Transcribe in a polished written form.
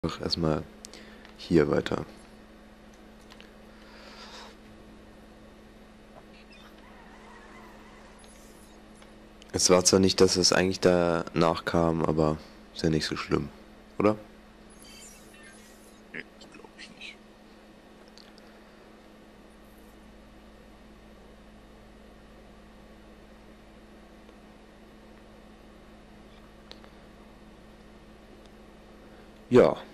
Doch erstmal hier weiter. Es war zwar nicht, dass es eigentlich danach kam, aber ist ja nicht so schlimm, oder? Nee, das glaube ich nicht. Ja.